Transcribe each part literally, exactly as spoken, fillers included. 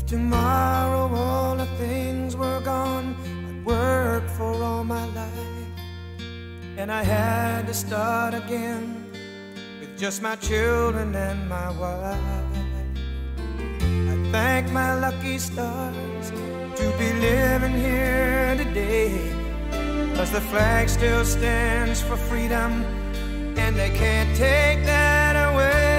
tomorrow all the things were gone I'd worked for all my life, and I had to start again with just my children and my wife. I thank my lucky stars to be living here today, 'cause the flag still stands for freedom, and they can't take that away.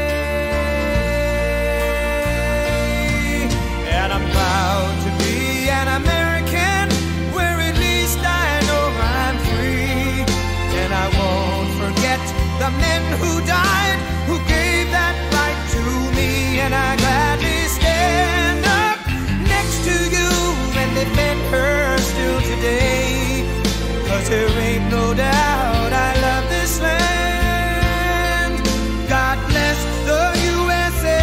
And I'm proud to be an American, where at least I know I'm free. And I won't forget the men who died, who gave that right to me. And I gladly stand up next to you and defend her still today, 'cause there ain't no doubt I love this land. God bless the U S A.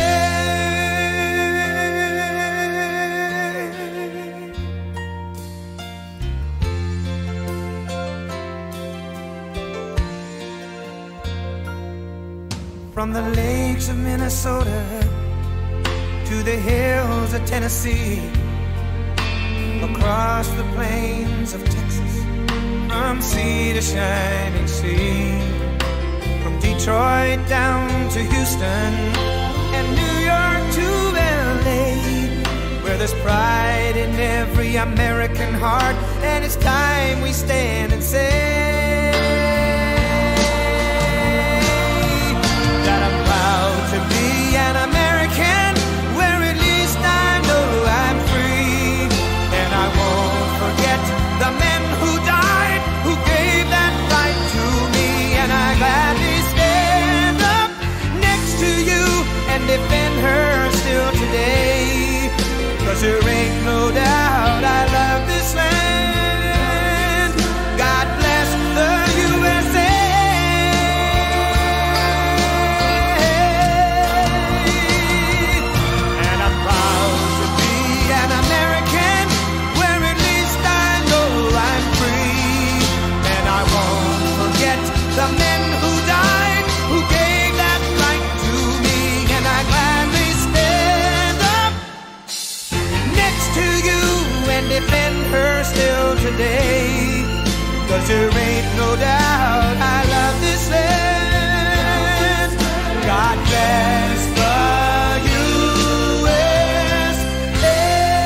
From the lakes of Minnesota to the hills of Tennessee, across the plains of Texas, from sea to shining sea, from Detroit down to Houston and New York to L A, where there's pride in every American heart, and it's time we stand and say that I'm proud to be an American, where at least I know I'm free. And I won't forget the men who died, who gave that right to me. And I gladly stand up next to you and defend her still today, 'cause there ain't no doubt I love this land. God bless the U S A. And I'm proud to be an American, where at least I know I'm free. And I won't forget the men who died, who gave that right to me. And I gladly stand up next to you and defend her still today, 'cause there ain't no doubt I love this land. God bless the U S A.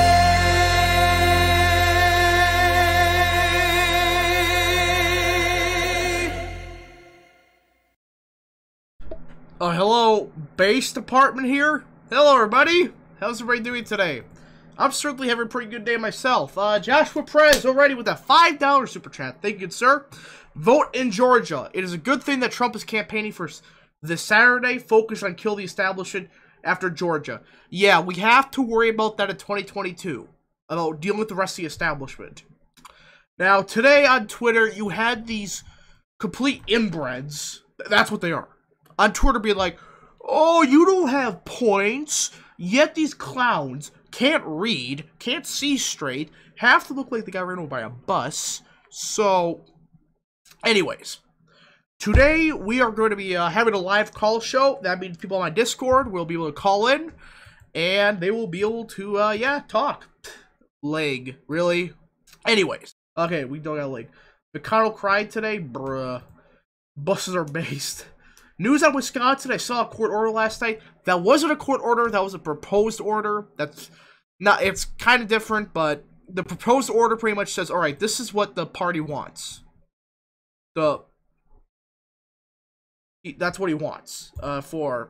Oh, hello, base department here. Hello, everybody. How's everybody doing today? I'm certainly having a pretty good day myself. Uh, Joshua Perez already with a five dollar super chat. Thank you, sir. Vote in Georgia. It is a good thing that Trump is campaigning for this Saturday. Focus on kill the establishment after Georgia. Yeah, we have to worry about that in twenty twenty-two. About dealing with the rest of the establishment. Now, today on Twitter, you had these complete inbreds. That's what they are. On Twitter being like, oh, you don't have points, yet these clowns can't read, can't see straight, have to look like they got ran over by a bus. So, anyways, today we are going to be uh, having a live call show. That means people on my Discord will be able to call in, and they will be able to, uh, yeah, talk. Leg, really? Anyways, okay, we don't got a leg. McConnell cried today? Bruh. Buses are based. News out of Wisconsin, I saw a court order last night. That wasn't a court order, that was a proposed order. That's not, it's kind of different, but the proposed order pretty much says, alright, this is what the party wants. The, that's what he wants, uh, for,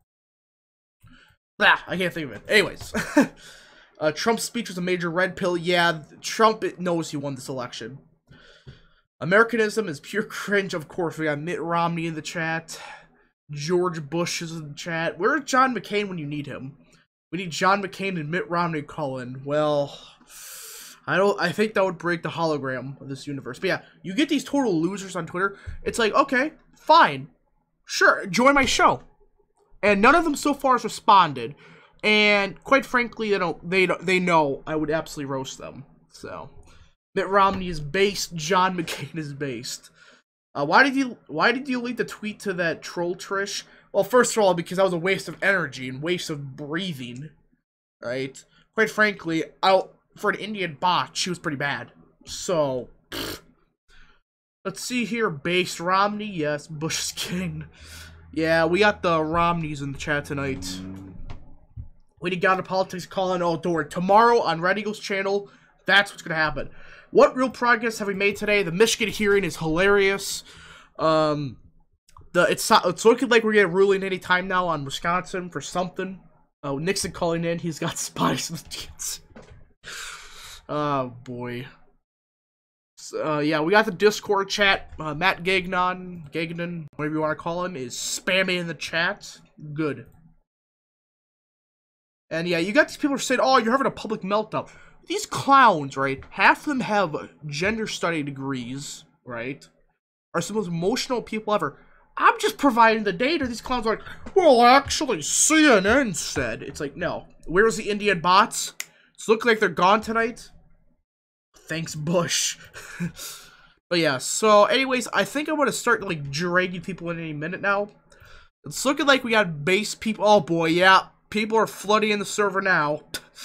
ah, I can't think of it. Anyways, uh, Trump's speech was a major red pill. Yeah, Trump knows he won this election. Americanism is pure cringe, of course. We got Mitt Romney in the chat. George Bush is in the chat. Where's John McCain when you need him? We need John McCain and Mitt Romney to call in. Well, I don't. I think that would break the hologram of this universe. But yeah, you get these total losers on Twitter. It's like, okay, fine, sure, join my show. And none of them so far has responded. And quite frankly, they don't. They don't, they know I would absolutely roast them. So, Mitt Romney is based. John McCain is based. Uh, why did you Why did you leak the tweet to that troll Trish? Well, first of all, because that was a waste of energy and waste of breathing, right? quite frankly, out for an Indian bot, she was pretty bad. So, pfft. Let's see here. Based Romney, yes. Bush is king. Yeah, we got the Romneys in the chat tonight. We got a politics calling. Oh, don't worry. Tomorrow on Red Eagle's channel, that's what's gonna happen. What real progress have we made today? The Michigan hearing is hilarious. Um, the it's it's looking like we're getting a ruling any time now on Wisconsin for something. Oh, Nixon calling in. He's got spies with kids. Oh boy. Uh, yeah, we got the Discord chat. Uh, Matt Gagnon, Gagnon, whatever you want to call him, is spamming in the chat. Good. And yeah, you got these people who are saying, oh, you're having a public meltdown. These clowns, right? Half of them have gender study degrees, right? Are some of the most emotional people ever. I'm just providing the data. These clowns are like, well, actually, C N N said. It's like, no. Where's the Indian bots? It's looking like they're gone tonight. Thanks, Bush. But yeah, so anyways, I think I'm going to start, like, dragging people in any minute now. It's looking like we got base people. Oh, boy, yeah. People are flooding in the server now.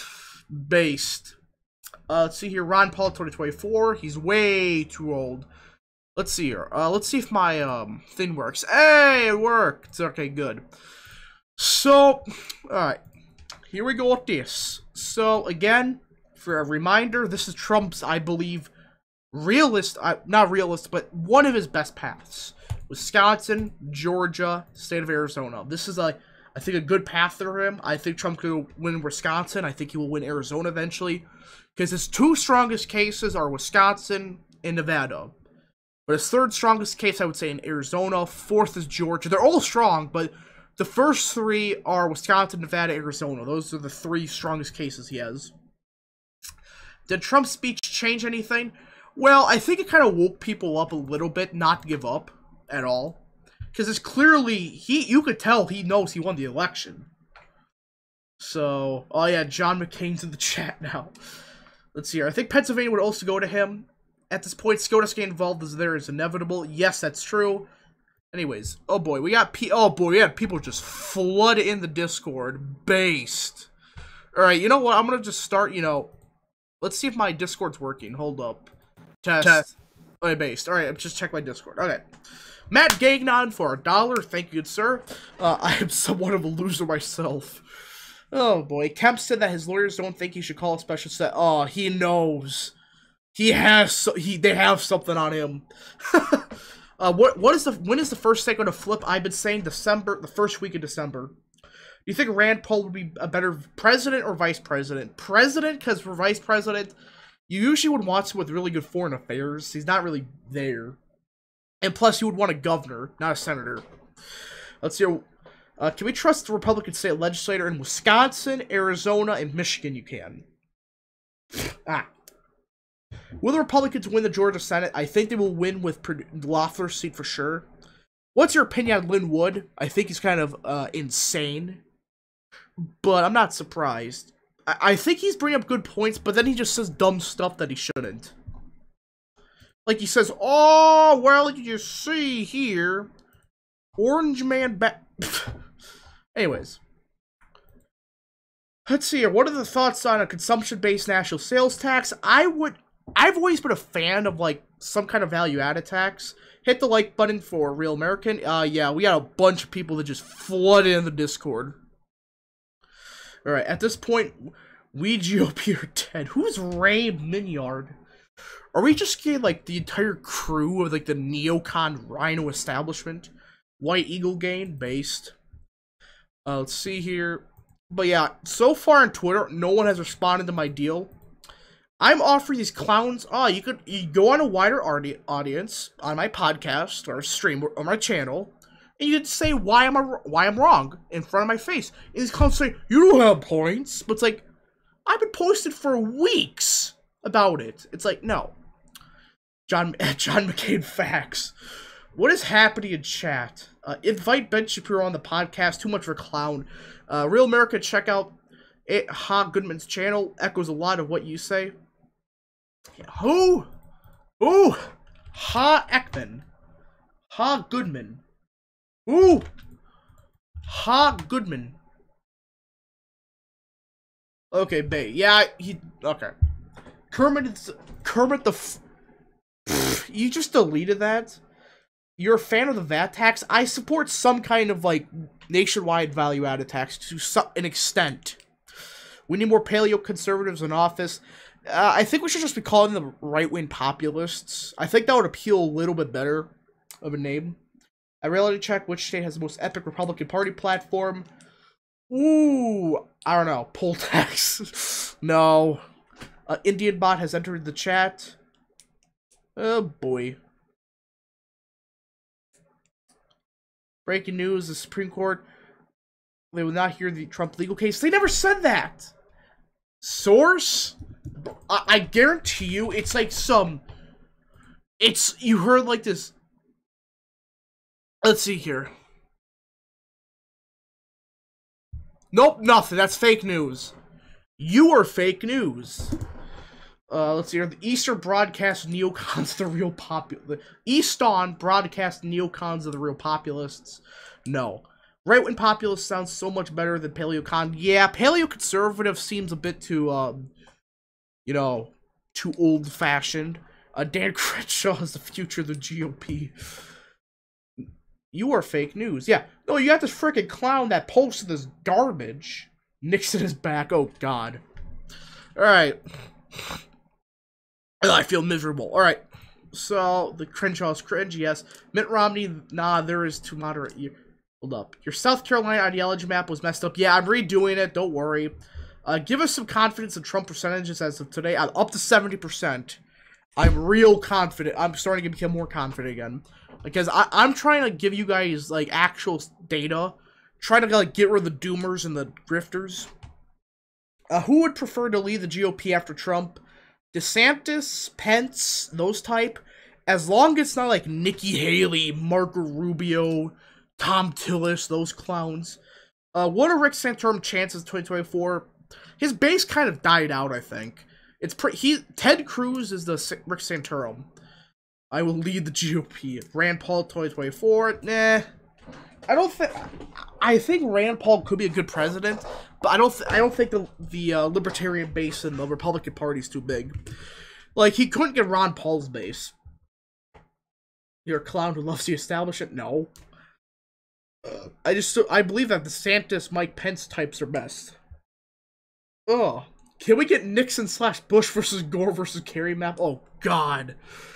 Based. Uh, let's see here. Ron Paul twenty twenty-four. He's way too old. Let's see here. Uh, let's see if my um thing works. Hey, it worked. Okay, good. So, alright. Here we go with this. So, again, for a reminder, this is Trump's, I believe, realist, uh, not realist, but one of his best paths. Wisconsin, Georgia, state of Arizona. This is, a, I think, a good path for him. I think Trump could win Wisconsin. I think he will win Arizona eventually. Because his two strongest cases are Wisconsin and Nevada. But his third strongest case, I would say, in Arizona. Fourth is Georgia. They're all strong, but the first three are Wisconsin, Nevada, Arizona. Those are the three strongest cases he has. Did Trump's speech change anything? Well, I think it kind of woke people up a little bit, not give up at all. Because it's clearly, he you could tell he knows he won the election. So, oh yeah, John McCain's in the chat now. Let's see here. I think Pennsylvania would also go to him. At this point, SCOTUS getting involved as there is inevitable. Yes, that's true. Anyways, oh boy, we got P- oh boy, we had people just flood in the Discord. Based. Alright, you know what? I'm gonna just start, you know, let's see if my Discord's working. Hold up. Test. Test. Okay, based. Alright, just check my Discord. Okay. Matt Gagnon for a dollar. Thank you, sir. Uh, I am somewhat of a loser myself. Oh boy. Kemp said that his lawyers don't think he should call a special set. Oh, he knows. He has so he they have something on him. uh what what is the when is the first state going to flip? I've been saying December, the first week of December. Do you think Rand Paul would be a better president or vice president? President, because for vice president, you usually would want someone with really good foreign affairs. He's not really there. And plus, you would want a governor, not a senator. Let's see. Uh, can we trust the Republican state legislator in Wisconsin, Arizona, and Michigan? You can. ah. Will the Republicans win the Georgia Senate? I think they will win with Loeffler's seat for sure. What's your opinion on Lin Wood? I think he's kind of uh, insane. But I'm not surprised. I, I think he's bringing up good points, but then he just says dumb stuff that he shouldn't. Like he says, oh, well, you see here, Orange Man back. Anyways. Let's see here. What are the thoughts on a consumption-based national sales tax? I would... I've always been a fan of, like, some kind of value-added tax. Hit the like button for Real American. Uh, yeah, we got a bunch of people that just flooded in the Discord. Alright, at this point, we G O P are dead. Who's Ray Minyard? Are we just getting, like, the entire crew of, like, the neocon Rhino establishment? White Eagle gang based. Uh, let's see here. But yeah, so far on Twitter, no one has responded to my deal. I'm offering these clowns, oh, you could you go on a wider audience on my podcast or stream or my channel, and you could say why am I why I'm wrong in front of my face. And these clowns say, you don't have points. But it's like, I've been posted for weeks about it. It's like, no. John John McCain facts. What is happening in chat? Uh, invite Ben Shapiro on the podcast. Too much of a clown. Uh, Real America, check out it, Ha Goodman's channel. Echoes a lot of what you say. Yeah, who? Who? Ha Ekman. Ha Goodman. Who? Ha Goodman. Okay, Bay. Yeah, he... Okay. Kermit, is, Kermit the... F Pfft, you just deleted that? You're a fan of the V A T tax? I support some kind of, like, nationwide value-added tax to some, an extent. We need more paleo-conservatives in office. Uh, I think we should just be calling them right-wing populists. I think that would appeal a little bit better of a name. I reality check which state has the most epic Republican Party platform. Ooh, I don't know. Poll tax. No. Uh, Indian bot has entered the chat. Oh boy. Breaking news: the Supreme Court, they will not hear the Trump legal case. They never said that. Source? I, I guarantee you, it's like some. It's you heard like this. Let's see here. Nope, nothing. That's fake news. You are fake news. Uh, let's see here. The Eastern broadcast neocons, the real popul. Easton broadcast neocons are the real populists. No. Right-wing populist sounds so much better than paleocon. Yeah, paleo-conservative seems a bit too, um, you know, too old-fashioned. Uh, Dan Crenshaw is the future of the G O P. You are fake news. Yeah. No, you got this freaking clown that posted this garbage. Nixon is back. Oh, God. Alright. I feel miserable. Alright. So, the Crenshaw's cringe, yes. Mitt Romney, nah, there is too moderate. You, hold up. Your South Carolina ideology map was messed up. Yeah, I'm redoing it. Don't worry. Uh, give us some confidence in Trump percentages as of today. I'm up to seventy percent. I'm real confident. I'm starting to become more confident again. Because I, I'm trying to give you guys, like, actual data. Trying to, like, get rid of the doomers and the grifters. Uh, who would prefer to lead the G O P after Trump? DeSantis, Pence, those type. As long as it's not, like, Nikki Haley, Marco Rubio, Tom Tillis, those clowns. Uh, what are Rick Santorum chances in twenty twenty-four? His base kind of died out, I think. It's pretty. He Ted Cruz is the Rick Santorum. I will lead the G O P. Rand Paul twenty twenty-four. Nah. I don't think. I think Rand Paul could be a good president, but I don't. Th I don't think the the uh, Libertarian base in the Republican Party is too big. Like he couldn't get Ron Paul's base. You're a clown who loves the establishment. No. Uh, I just. I believe that the DeSantis, Mike Pence types are best. Oh, can we get Nixon slash Bush versus Gore versus Kerry map? Oh God.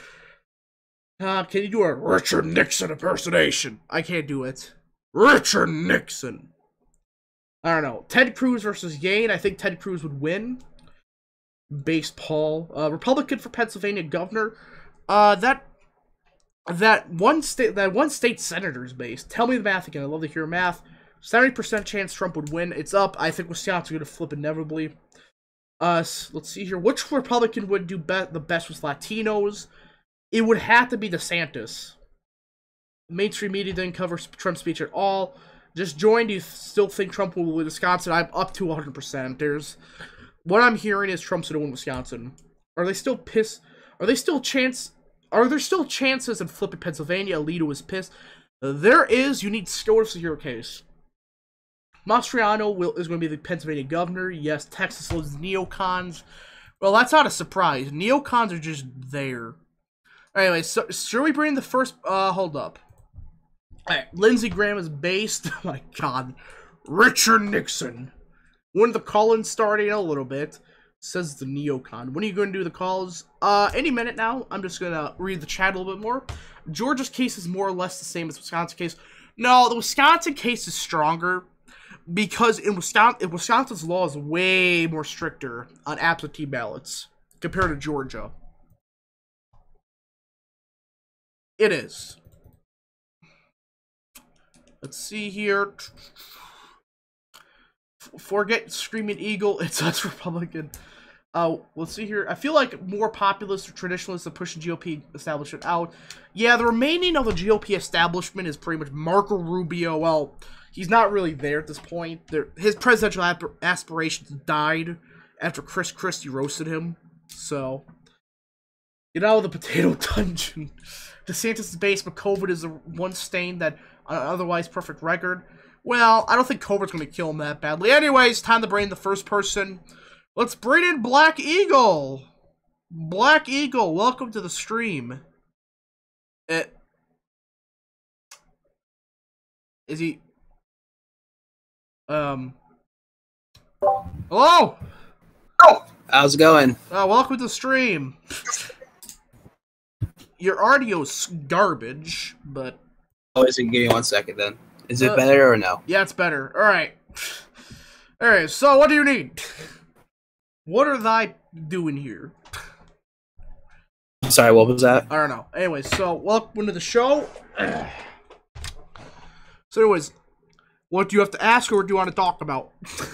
Uh, can you do a Richard Nixon impersonation? I can't do it. Richard Nixon. I don't know. Ted Cruz versus Yane. I think Ted Cruz would win. Base Paul. Uh, Republican for Pennsylvania governor. Uh, that that one state that one state senator's base. Tell me the math again. I love to hear math. seventy percent chance Trump would win. It's up. I think Wisconsin's going to flip inevitably. Uh, let's see here. Which Republican would do be the best with Latinos? It would have to be DeSantis. Mainstream media didn't cover Trump's speech at all. Just joined. Do you still think Trump will win Wisconsin? I'm up to one hundred percent. There's what I'm hearing is Trump's going to win Wisconsin. Are they still pissed? Are they still chance? Are there still chances in flipping Pennsylvania? Alito is pissed. There is. You need to secure your case. Mastriano will is going to be the Pennsylvania governor. Yes, Texas loves neocons. Well, that's not a surprise. Neocons are just there. Anyway, so should we bring the first? Uh, hold up. All right, Lindsey Graham is based. Oh my God, Richard Nixon. When the call-in starting a little bit, says the neocon. When are you going to do the calls? Uh, any minute now. I'm just gonna read the chat a little bit more. Georgia's case is more or less the same as Wisconsin case. No, the Wisconsin case is stronger because in Wisconsin, Wisconsin's law is way more stricter on absentee ballots compared to Georgia. It is. Let's see here. Forget Screaming Eagle. It's us Republican. Uh, let's see here. I feel like more populists or traditionalists are pushing G O P establishment out. Yeah, the remaining of the G O P establishment is pretty much Marco Rubio. Well, he's not really there at this point. There, his presidential aspirations died after Chris Christie roasted him. So, get out of the potato dungeon. DeSantis is base, but COVID is the one stain that uh, otherwise perfect record. Well, I don't think COVID's going to kill him that badly. Anyways, time to bring in the first person. Let's bring in Black Eagle. Black Eagle, welcome to the stream. It, is he... Um... Hello! Oh! How's it going? Uh, welcome to the stream. Your audio's garbage, but... Oh, is it? Give me one second then. Is it uh, better or no? Yeah, it's better. Alright. Alright, so what do you need? What are they doing here? I'm sorry, what was that? I don't know. Anyway, so welcome to the show. So anyways, what do you have to ask or do you want to talk about?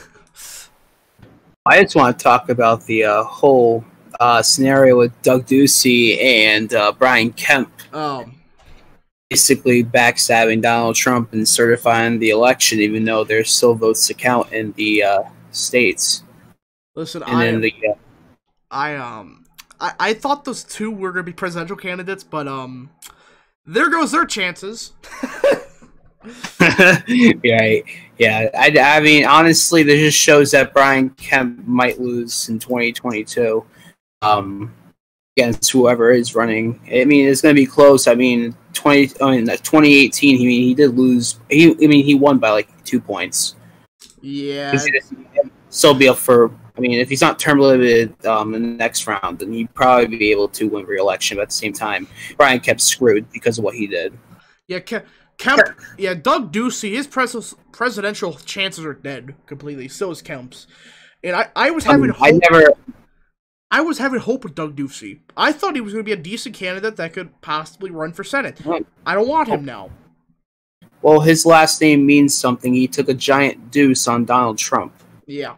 I just want to talk about the uh, whole uh, scenario with Doug Ducey and uh, Brian Kemp. Um, basically backstabbing Donald Trump and certifying the election, even though there's still votes to count in the uh, states. Listen, and I, then the, uh, I um, I, I thought those two were gonna be presidential candidates, but um, there goes their chances. Right. Yeah. I, I mean, honestly, this just shows that Brian Kemp might lose in twenty twenty-two um, against whoever is running. I mean, it's going to be close. I mean, twenty. I mean, twenty eighteen. He I mean he did lose. He. I mean, he won by like two points. Yeah. Still be up for. I mean, if he's not term limited um, in the next round, then he'd probably be able to win re-election. But at the same time, Brian Kemp screwed because of what he did. Yeah. Ke- Kemp, yeah, Doug Ducey, his pres- presidential chances are dead completely. So is Kemp's, and I, I was having um, hope. I never, I was having hope with Doug Ducey. I thought he was going to be a decent candidate that could possibly run for Senate. I don't want him now. Well, his last name means something. He took a giant deuce on Donald Trump. Yeah.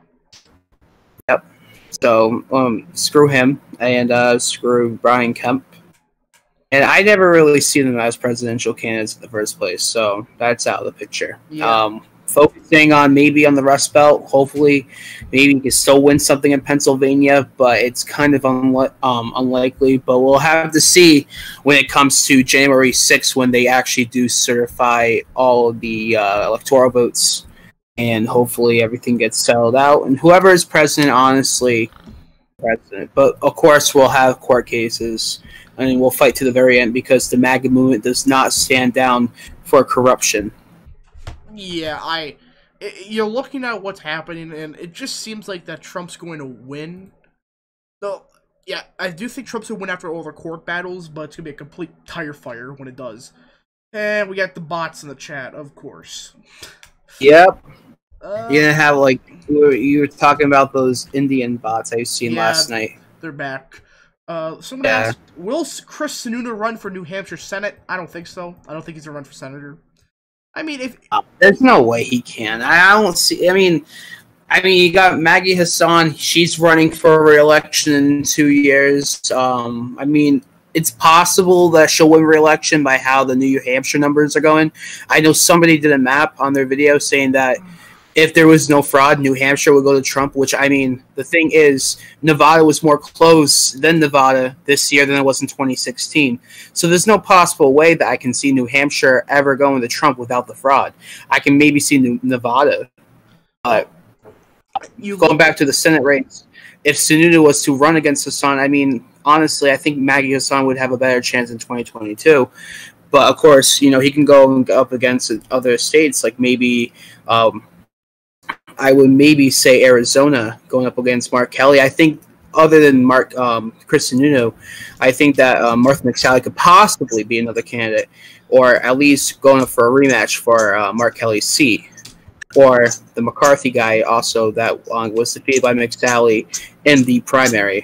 Yep. So, um, screw him and uh, screw Brian Kemp. And I never really see them as presidential candidates in the first place, so that's out of the picture. Yeah. Um, focusing on maybe on the Rust Belt, hopefully, maybe he can still win something in Pennsylvania, but it's kind of unli- um, unlikely. But we'll have to see when it comes to January sixth when they actually do certify all of the uh, electoral votes, and hopefully everything gets settled out. And whoever is president, honestly, president. But of course, we'll have court cases. And we'll fight to the very end because the MAGA movement does not stand down for corruption. Yeah, I. It, you're looking at what's happening, and it just seems like that Trump's going to win. So, yeah, I do think Trump's going to win after all the court battles, but it's going to be a complete tire fire when it does. And we got the bots in the chat, of course. Yep. Uh, You're gonna have like you were, you were talking about those Indian bots I've seen yeah, last night. They're back. Uh, somebody Yeah. asked, will Chris Sununu run for New Hampshire Senate? I don't think so. I don't think he's gonna run for senator. I mean, if Uh, there's no way he can. I don't see. I mean, I mean, you got Maggie Hassan. She's running for re-election in two years. Um, I mean, it's possible that she'll win re-election by how the New Hampshire numbers are going. I know somebody did a map on their video saying that if there was no fraud, New Hampshire would go to Trump, which, I mean, the thing is, Nevada was more close than Nevada this year than it was in twenty sixteen. So there's no possible way that I can see New Hampshire ever going to Trump without the fraud. I can maybe see New Nevada. But you going back to the Senate race, if Sununu was to run against Hassan, I mean, honestly, I think Maggie Hassan would have a better chance in twenty twenty-two. But, of course, you know, he can go up against other states, like maybe... Um, I would maybe say Arizona going up against Mark Kelly. I think other than Mark um, Chris Sununu, I think that uh, Martha McSally could possibly be another candidate, or at least going up for a rematch for uh, Mark Kelly's seat, or the McCarthy guy also that uh, was defeated by McSally in the primary.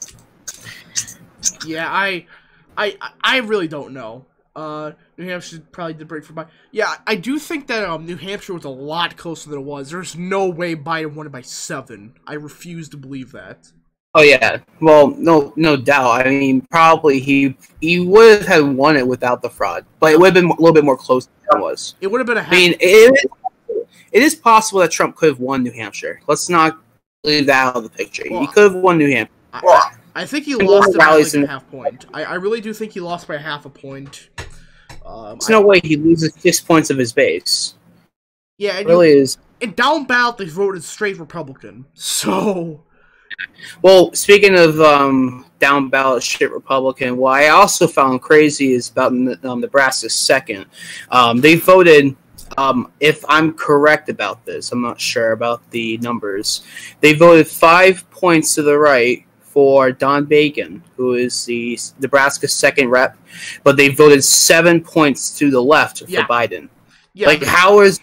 Yeah, I, I, I really don't know. Uh, New Hampshire probably did break for Biden. Yeah, I do think that um, New Hampshire was a lot closer than it was. There's no way Biden won it by seven. I refuse to believe that. Oh yeah, well, no, no doubt. I mean, probably he he would have won it without the fraud, but it would have been a little bit more close than it was. It would have been a half. I mean, it, it is possible that Trump could have won New Hampshire. Let's not leave that out of the picture. Well, he could have won New Hampshire. I, I think he And lost it by rallies like in- a half point. I, I really do think he lost by half a point. Um, There's no way he loses six points of his base. Yeah, and It really you, is. and down ballot they voted straight Republican. So, Well, speaking of um, down ballot shit Republican, what I also found crazy is about um, Nebraska's second. Um, they voted, um, if I'm correct about this, I'm not sure about the numbers. They voted five points to the right for Don Bacon, who is the Nebraska's second rep, but they voted seven points to the left for Yeah. Biden. yeah, Like, how is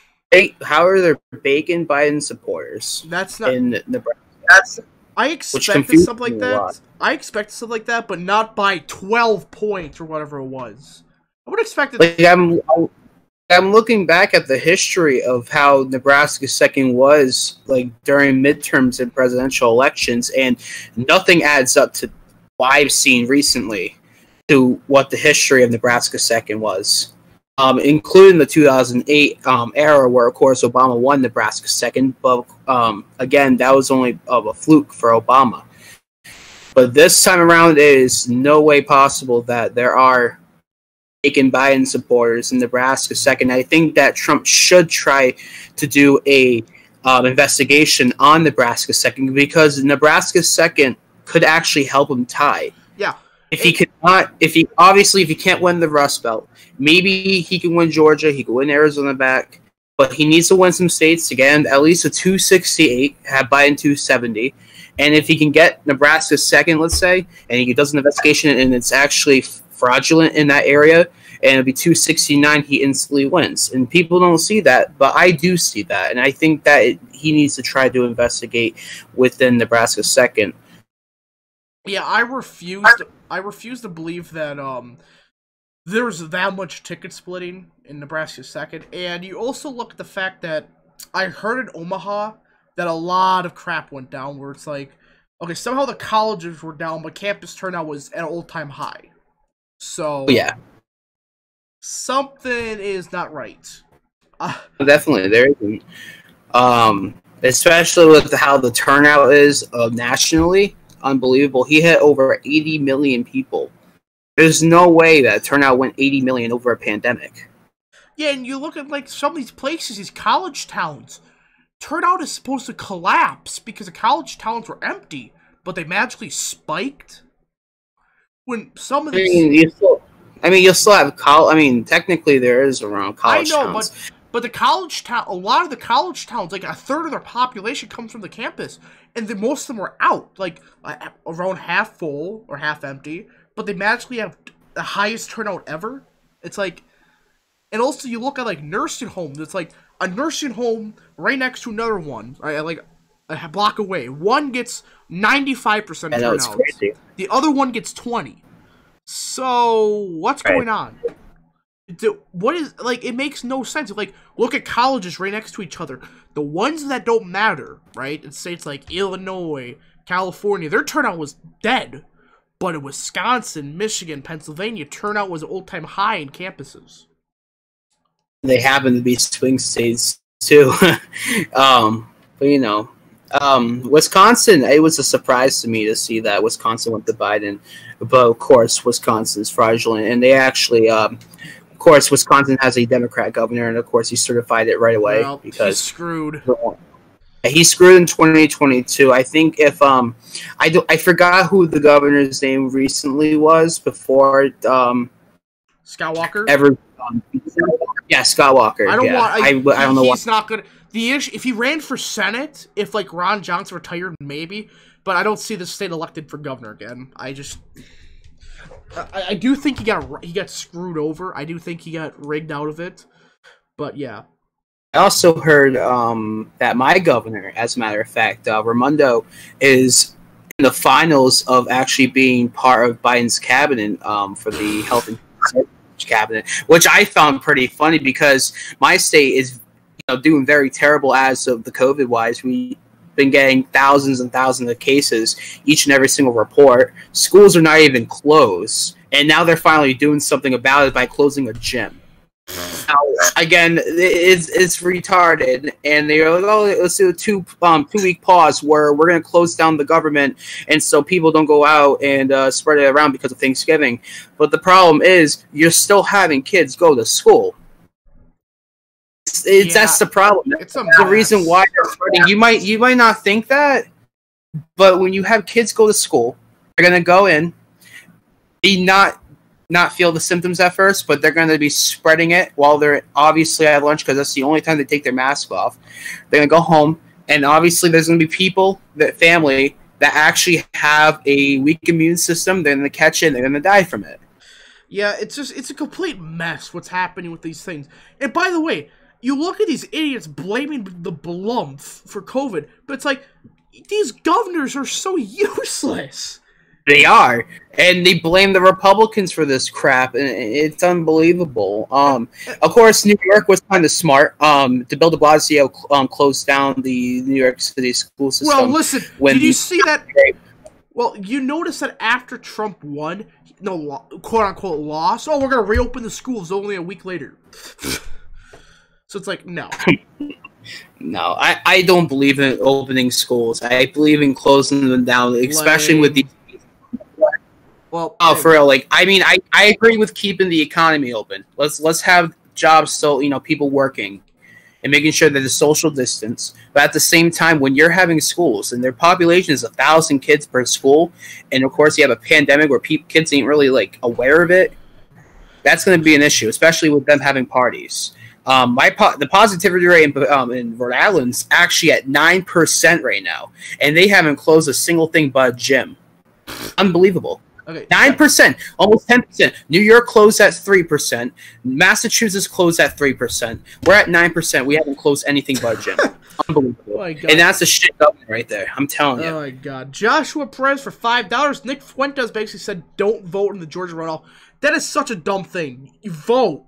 how are there Bacon Biden supporters that's not. in Nebraska? That's I expected confused something like me a lot. that. I expected something like that, but not by twelve points or whatever it was. I would expect it. like I'm I'm looking back at the history of how Nebraska's second was like during midterms and presidential elections, and nothing adds up to what I've seen recently to what the history of Nebraska's second was. Um, including the two thousand eight um, era, where of course Obama won Nebraska's second, but um, again that was only of a fluke for Obama. But this time around, it is no way possible that there are Bacon Biden supporters in Nebraska second. I think that Trump should try to do a um, investigation on Nebraska second, because Nebraska second could actually help him tie. Yeah. If he could not, if he obviously if he can't win the Rust Belt, maybe he can win Georgia, he can win Arizona back, but he needs to win some states to get at least a two sixty-eight, have Biden two seventy, and if he can get Nebraska second, let's say, and he does an investigation and it's actually fraudulent in that area, and it'll be two sixty-nine, he instantly wins. And people don't see that, but I do see that, and I think that it, he needs to try to investigate within Nebraska second. Yeah, I refuse. To, I refuse to believe that um, there's that much ticket splitting in Nebraska second. And you also look at the fact that I heard in Omaha that a lot of crap went down, where it's like, okay, somehow the colleges were down, but campus turnout was at an all-time high. So Yeah, something is not right. Uh, definitely there isn't. Um, especially with how the turnout is uh, nationally. Unbelievable. He hit over eighty million people. There's no way that turnout went eighty million over a pandemic. yeah, and you look at like some of these places, these college towns, turnout is supposed to collapse because the college towns were empty, but they magically spiked. When some of I these, mean, you still, I mean, you'll still have college. I mean, technically there is around college I know, towns. but but the college town, a lot of the college towns, like a third of their population comes from the campus, and the, most of them are out, like uh, around half full or half empty. But they magically have the highest turnout ever. It's like, and also you look at like nursing homes. It's like a nursing home right next to another one, right, like a block away. One gets ninety-five percent I know, it's turnout. crazy. The other one gets twenty. So what's Right. going on? Do, what is like? It makes no sense. Like, look at colleges right next to each other. The ones that don't matter, right? In states like Illinois, California, their turnout was dead. But in Wisconsin, Michigan, Pennsylvania, turnout was an all-time high in campuses. They happen to be swing states too. um, but you know, um, Wisconsin. It was a surprise to me to see that Wisconsin went to Biden, but of course, Wisconsin's fraudulent, and they actually. Um, Of course, Wisconsin has a Democrat governor, and of course, he certified it right away Well, because he's screwed. he screwed in twenty twenty-two. I think if um, I do, I forgot who the governor's name recently was before um, Scott Walker. ever. Um, yeah, Scott Walker. I don't yeah. want. I, I, I don't know He's why. not gonna. The issue, if he ran for Senate, if like Ron Johnson retired, maybe. But I don't see the state elected for governor again. I just. I, I do think he got he got screwed over. I do think he got rigged out of it. But yeah. I also heard um, that my governor, as a matter of fact, uh, Raimondo, is in the finals of actually being part of Biden's cabinet um, for the health and safety cabinet, which I found pretty funny because my state is, you know, doing very terrible as of the COVID wise. We've been getting thousands and thousands of cases each and every single report. Schools are not even closed, and now they're finally doing something about it by closing a gym. Now, again, it's it's retarded, and they're like, "Oh, let's do a two um two week pause where we're going to close down the government, and so people don't go out and uh, spread it around because of Thanksgiving." But the problem is, you're still having kids go to school. It's, it's Yeah. that's the problem. It's a That's the mess. reason why they're spreading. You might you might not think that, but when you have kids go to school, they're gonna go in, be not not feel the symptoms at first, but they're gonna be spreading it while they're obviously at lunch because that's the only time they take their mask off. They're gonna go home, and obviously there's gonna be people, that family that actually have a weak immune system. They're gonna catch it. They're gonna die from it. Yeah, it's just, it's a complete mess what's happening with these things. And by the way, you look at these idiots blaming the Blumph for COVID, but it's like, these governors are so useless. They are, and they blame the Republicans for this crap, and it's unbelievable. Um, of course, New York was kind of smart. Um, to Bill de Blasio um, closed down the New York City school system. Well, listen, when did you the- see that? Well, you notice that after Trump won, no, lo- quote-unquote lost, oh, we're going to reopen the schools only a week later. So it's like, no. No, I, I don't believe in opening schools. I believe in closing them down, especially Lame. with the. Well, Oh, hey, for real. Like, I mean, I, I agree with keeping the economy open. Let's let's have jobs still, you know, people working, and making sure that there's social distance. But at the same time, when you're having schools and their population is a thousand kids per school, and of course you have a pandemic where pe- kids ain't really like aware of it, that's going to be an issue, especially with them having parties. Um, my po- the positivity rate in, um, in Rhode Island's actually at nine percent right now, and they haven't closed a single thing but a gym. Unbelievable. okay, Nine percent, almost ten percent. New York closed at three percent. Massachusetts closed at three percent. We're at nine percent. We haven't closed anything but a gym. Unbelievable. Oh my God. And that's a shit government right there. I'm telling you. Oh my God. Joshua Perez for five dollars. Nick Fuentes basically said, don't vote in the Georgia runoff. That is such a dumb thing. You vote.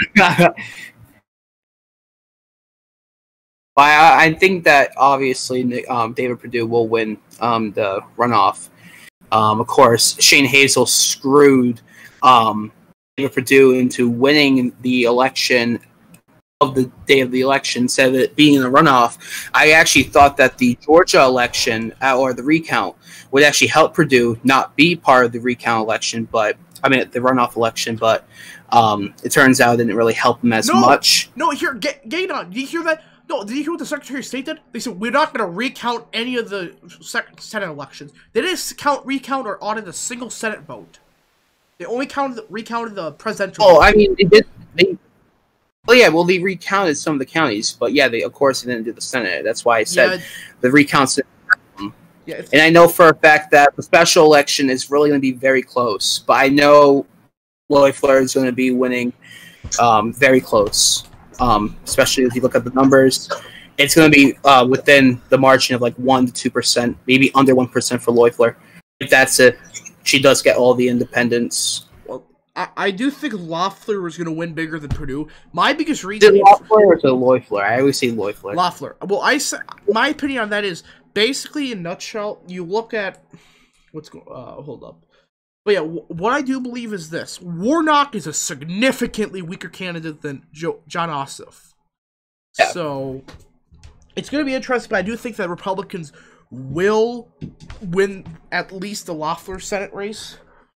I, I think that obviously um, David Perdue will win um, the runoff. Um, of course, Shane Hazel screwed um, David Perdue into winning the election of the day of the election, instead of it being in the runoff. I actually thought that the Georgia election uh, or the recount would actually help Perdue not be part of the recount election, but I mean the runoff election. But um, it turns out it didn't really help him as No. much. No, here, get, Gaydon, did you hear that? No, did you hear what the Secretary of State did? They said, we're not going to recount any of the sec- Senate elections. They didn't count, recount or audit a single Senate vote. They only counted, recounted the presidential Oh, vote. I mean, they did. They, oh yeah, well, they recounted some of the counties, but yeah, they of course they didn't do the Senate. That's why I said Yeah, the recounts. yeah, if, And I know for a fact that the special election is really going to be very close. But I know Lloyd Fleur is going to be winning um, very close, um, especially if you look at the numbers. It's going to be uh, within the margin of like one to two percent, maybe under one percent for Lloyd Fleur. If that's it, she does get all the independents. well, I, I do think Loeffler is going to win bigger than Purdue. My biggest Is reason... it Loeffler or is it Lloyd Fleur? I always say Lloyd Fleur. Loeffler. Well, I s- my opinion on that is basically in a nutshell. You look at what's going. Uh, hold up. But yeah, w- what I do believe is this: Warnock is a significantly weaker candidate than jo- John Ossoff. Yeah. So it's going to be interesting. But I do think that Republicans will win at least the Loeffler Senate race.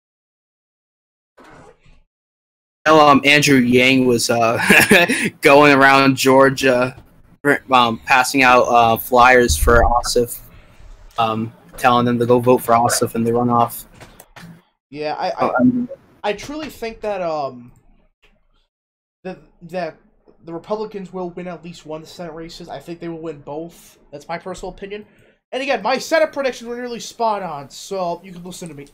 Um, Andrew Yang was uh, going around Georgia, um, passing out uh, flyers for Ossoff, um, telling them to go vote for Ossoff in the runoff. Yeah, I I, Um, I truly think that um that that the Republicans will win at least one of the Senate races. I think they will win both. That's my personal opinion. And again, my Senate predictions were nearly spot on, so you can listen to me.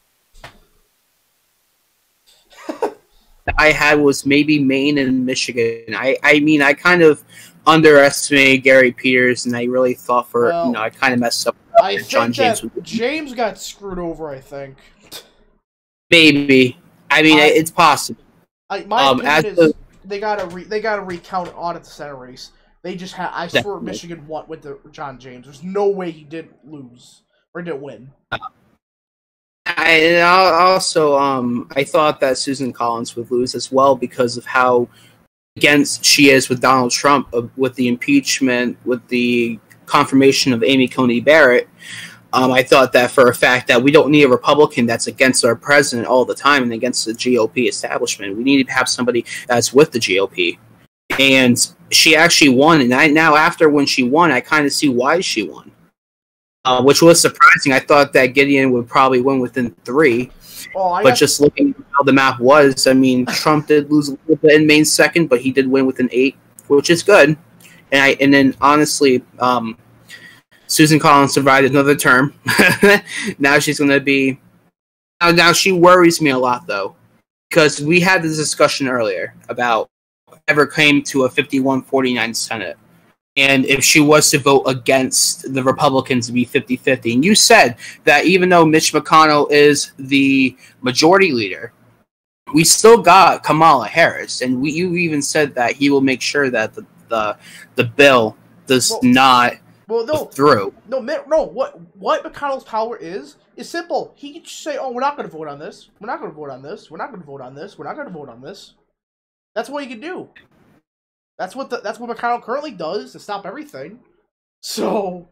I had was maybe Maine and Michigan. I, I mean, I kind of underestimated Gary Peters, and I really thought for Well, you know I kind of messed up. I with think John James that was- James got screwed over, I think. Maybe. I mean, I- it's possible. I, my Um, opinion as is the- they gotta re, they gotta recount and audit the Senate race. They just had I swear Definitely. Michigan won with the John James. There's no way he didn't lose or didn't win. I and al- also um I thought that Susan Collins would lose as well because of how against she is with Donald Trump, uh, with the impeachment, with the confirmation of Amy Coney Barrett. Um, I thought that for a fact that we don't need a Republican that's against our president all the time and against the G O P establishment. We need to have somebody that's with the G O P. And she actually won. And I now, after when she won, I kind of see why she won, uh, which was surprising. I thought that Gideon would probably win within three. Oh, I but got- just looking at how the map was, I mean, Trump did lose a little bit in Maine second, but he did win with an eight, which is good. And I and then honestly, um, Susan Collins survived another term. Now she's going to be. Now, now she worries me a lot though, because we had this discussion earlier about ever came to a fifty-one forty-nine Senate. And if she was to vote against the Republicans to be fifty-fifty, and you said that even though Mitch McConnell is the majority leader, we still got Kamala Harris, and we, you even said that he will make sure that the the, the bill does well, not well, no, go through. No, no. What what McConnell's power is is simple. He can just say, "Oh, we're not going to vote on this. We're not going to vote on this. We're not going to vote on this. We're not going to vote on this." That's what he can do. That's what the, that's what McConnell currently does to stop everything. So,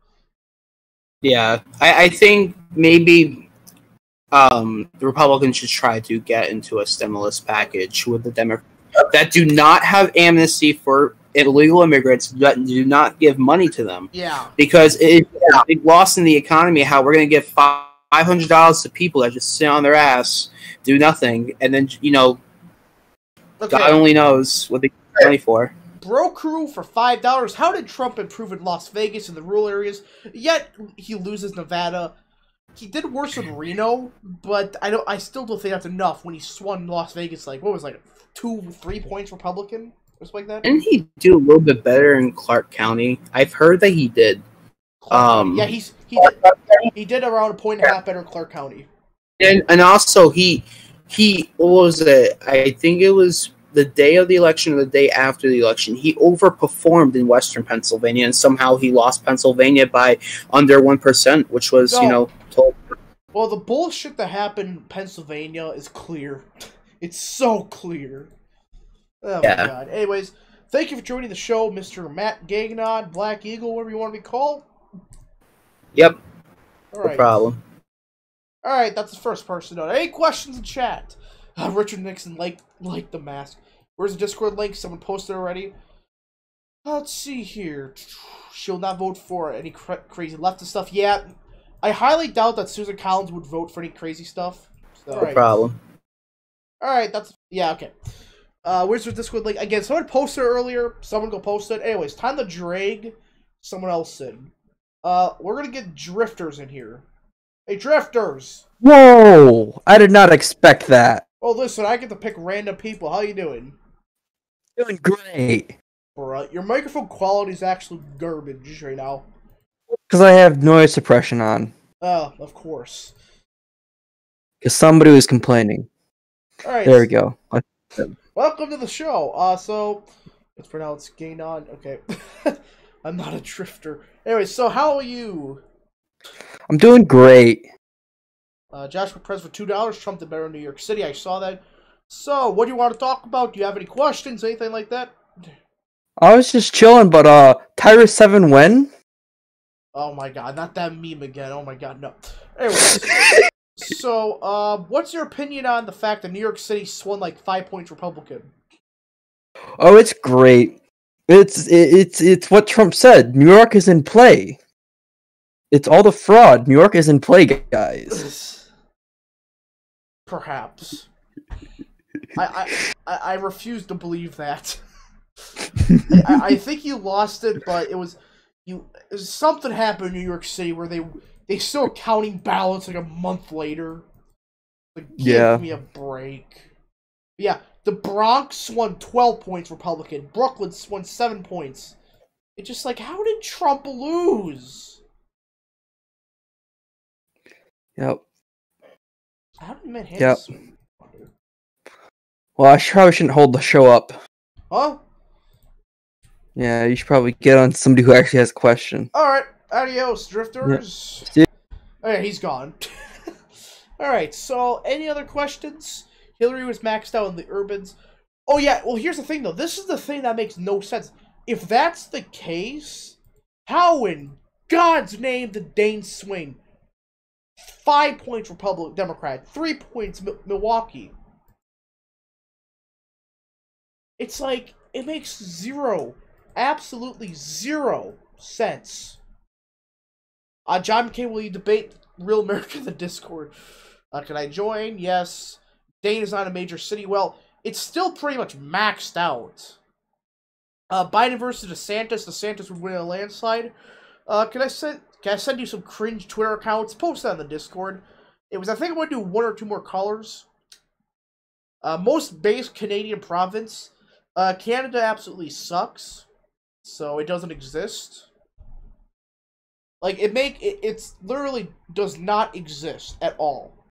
yeah, I, I think maybe um, the Republicans should try to get into a stimulus package with the Democrats that do not have amnesty for illegal immigrants, that do not give money to them. Yeah, because it's a big loss in the economy. How we're going to give five hundred dollars to people that just sit on their ass, do nothing, and then you know, okay. God only knows what they get money for. Bro Crew for five dollars. How did Trump improve in Las Vegas and the rural areas? Yet he loses Nevada. He did worse in Reno, but I don't. I still don't think that's enough. When he swung Las Vegas, like what was it, like two, three points Republican, or something like that. Didn't he do a little bit better in Clark County? I've heard that he did. Um, yeah, he's he did, he did around a point and a half better in Clark County. And and also he he what was it? I think it was the day of the election or the day after the election. He overperformed in Western Pennsylvania, and somehow he lost Pennsylvania by under one percent, which was No. you know told. Well, the bullshit that happened in Pennsylvania is clear. It's so clear. Oh Yeah. my god. Anyways, thank you for joining the show, Mister Matt Gagnon, Black Eagle, whatever you want to be called. Yep, All no right. problem. All right, that's the first person note. Any questions in chat? Uh, Richard Nixon liked liked the mask. Where's the Discord link? Someone posted already. Let's see here. She'll not vote for any cra crazy leftist stuff. Yeah, I highly doubt that Susan Collins would vote for any crazy stuff. So, No all right. problem. All right, that's yeah, okay. Uh, where's the Discord link? Again, someone posted it earlier. Someone go post it. Anyways, time to drag someone else in. Uh, we're gonna get drifters in here. Hey, drifters! Whoa! I did not expect that. Oh, listen, I get to pick random people. How you doing? Doing great. Bruh, your microphone quality is actually garbage right now. Because I have noise suppression on. Oh, of course. Because somebody was complaining. All right. There we go. Welcome to the show. Uh, so let's pronounce Gainon. Okay, I'm not a drifter. Anyway, so how are you? I'm doing great. Uh, Joshua Press for two dollars. Trump did better in New York City. I saw that. So, what do you want to talk about? Do you have any questions? Anything like that? I was just chilling, but uh, Tyrus seven when? Oh my god, not that meme again. Oh my god, no. Anyway, so, uh, what's your opinion on the fact that New York City swung like five points Republican? Oh, it's great. It's it, it's it's what Trump said. New York is in play. It's all the fraud. New York is in play, guys. Perhaps. I, I I I refuse to believe that. I, I think you lost it, but it was you. It was, something happened in New York City where they they still counting ballots like a month later. Like, give Yeah. me a break. Yeah, the Bronx won twelve points Republican. Brooklyn won seven points. It's just like, how did Trump lose? Yep. How did Manhattan? Yep. swing? Well, I probably shouldn't hold the show up. Huh? Yeah, you should probably get on somebody who actually has a question. Alright, adios, drifters. See ya. Oh yeah, he's gone. Alright, so any other questions? Hillary was maxed out in the urbans. Oh yeah, well here's the thing though. This is the thing that makes no sense. If that's the case, how in God's name did Dane swing? Five points Republican Democrat, three points Mi- Milwaukee. It's like it makes zero, absolutely zero sense. Uh, John McCain, will you debate Real America in the Discord? Uh, can I join? Yes. Dane is not a major city. Well, it's still pretty much maxed out. Uh, Biden versus DeSantis. DeSantis would win a landslide. Uh, can I send? Can I send you some cringe Twitter accounts? Post that on the Discord. It was. I think I'm going to do one or two more colors. Uh, most base Canadian province. Uh, Canada absolutely sucks, so it doesn't exist. Like it make it. It's literally does not exist at all.